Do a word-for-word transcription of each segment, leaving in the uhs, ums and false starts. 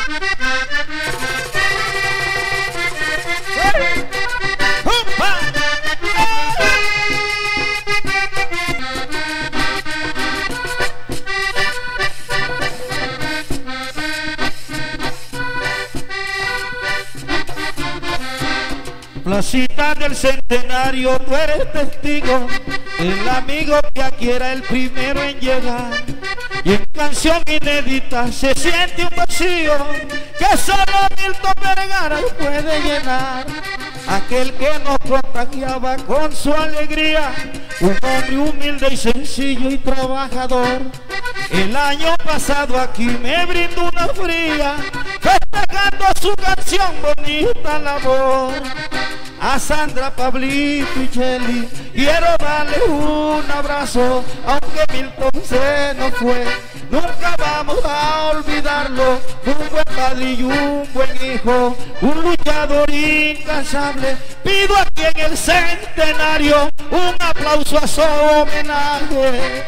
Placita del Centenario, tú eres testigo, el amigo que aquí era el primero en llegar. Y en canción inédita se siente un vacío que solo Milton Vergara puede llenar. Aquel que nos contagiaba con su alegría, un hombre humilde y sencillo y trabajador. El año pasado aquí me brindó una fría, festejando su canción bonita labor. A Sandra, Pablito y Chely quiero darle un abrazo, aunque Milton se nos fue, nunca vamos a olvidarlo. Un buen padre y un buen hijo, un luchador incansable. Pido aquí en el Centenario un aplauso a su homenaje.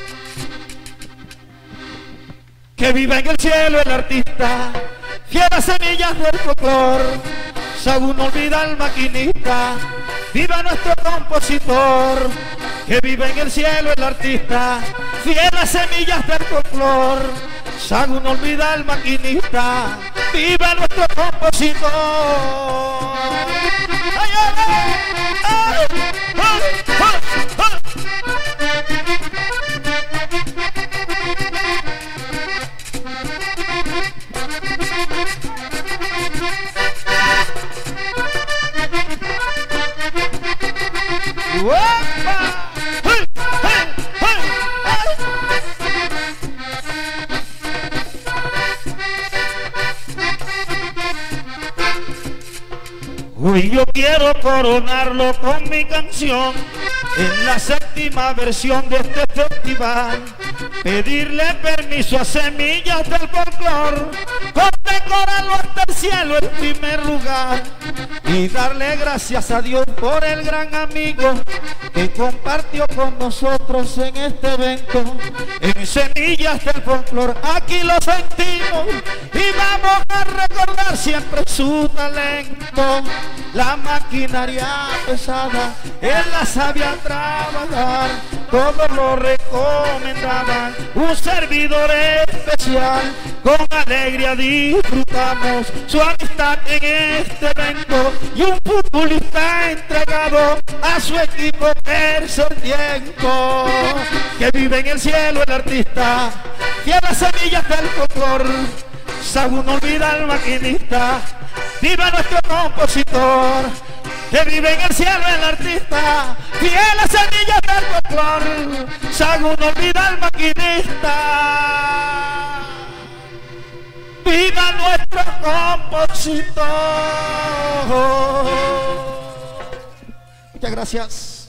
Que viva en el cielo el artista, fieras semillas del folclor. Sagún no olvida al maquinista, viva nuestro compositor. Que viva en el cielo el artista, fieras semillas del folclor. Sagún no olvida al maquinista, viva nuestro compositor. ¡Ay, ay, ay! ¡Ay! ¡Ay! ¡Ay! ¡Ay! Hoy yo quiero coronarlo con mi canción en la séptima versión de este festival. Pedirle permiso a Semillas del Folclor, condecorarlo hasta el cielo en primer lugar, y darle gracias a Dios por el gran amigo que compartió con nosotros en este evento. En Semillas del Folclor aquí lo sentimos y vamos a recordar siempre su talento. La maquinaria pesada, él la sabía trabajar, todos lo recomendaban. Un servidor especial, con alegría disfrutamos su amistad en este evento. Y un futbolista entregado a su equipo tercer tiempo. Que vive en el cielo el artista, fieras semillas del folclor. Sagún no olvida al maquinista, viva nuestro compositor. Que vive en el cielo el artista, fieras semillas del folclor. Sagún no olvida al maquinista, viva nuestro compositor. Muchas gracias.